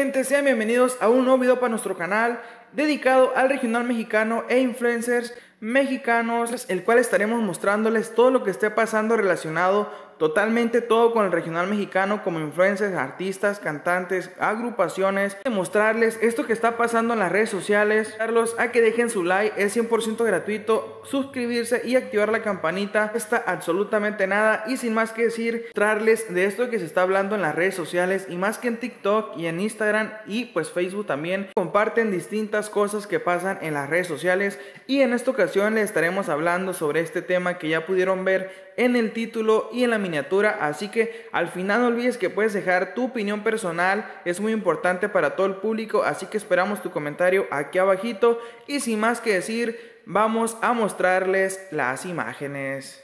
gente? Sean bienvenidos a un nuevo video para nuestro canal dedicado al regional mexicano e influencers mexicanos, el cual estaremos mostrándoles todo lo que esté pasando relacionado totalmente todo con el regional mexicano, como influencers, artistas, cantantes, agrupaciones, mostrarles esto que está pasando en las redes sociales, invitarlos a que dejen su like, es 100% gratuito, suscribirse y activar la campanita, no cuesta absolutamente nada. Y sin más que decir, mostrarles de esto que se está hablando en las redes sociales, y más que en TikTok y en Instagram y pues Facebook también comparten distintas cosas que pasan en las redes sociales. Y en esta ocasión les estaremos hablando sobre este tema que ya pudieron ver en el título y en la miniatura, así que al final no olvides que puedes dejar tu opinión personal, es muy importante para todo el público, así que esperamos tu comentario aquí abajito. Y sin más que decir, vamos a mostrarles las imágenes.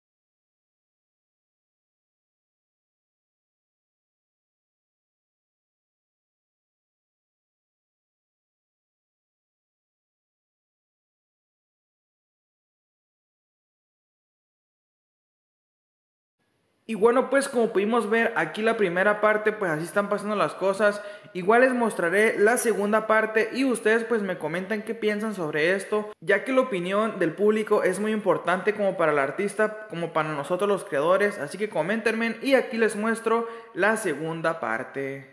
Y bueno, pues como pudimos ver aquí la primera parte, pues así están pasando las cosas. Igual les mostraré la segunda parte y ustedes pues me comentan qué piensan sobre esto, ya que la opinión del público es muy importante como para el artista, como para nosotros los creadores. Así que coméntenme y aquí les muestro la segunda parte.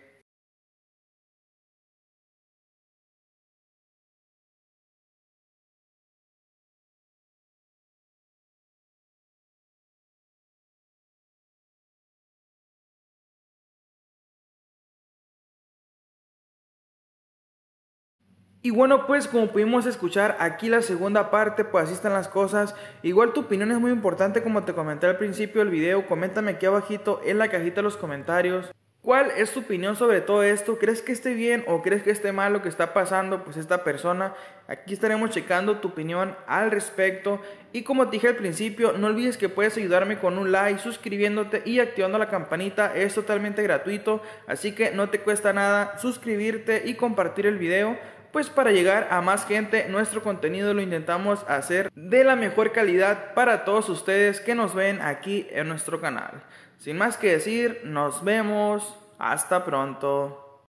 Y bueno, pues como pudimos escuchar aquí la segunda parte, pues así están las cosas. Igual tu opinión es muy importante, como te comenté al principio del video. Coméntame aquí abajito en la cajita de los comentarios ¿cuál es tu opinión sobre todo esto? ¿Crees que esté bien o crees que esté mal lo que está pasando pues esta persona? Aquí estaremos checando tu opinión al respecto. Y como te dije al principio, no olvides que puedes ayudarme con un like, suscribiéndote y activando la campanita. Es totalmente gratuito, así que no te cuesta nada suscribirte y compartir el video, pues para llegar a más gente. Nuestro contenido lo intentamos hacer de la mejor calidad para todos ustedes que nos ven aquí en nuestro canal. Sin más que decir, nos vemos. Hasta pronto.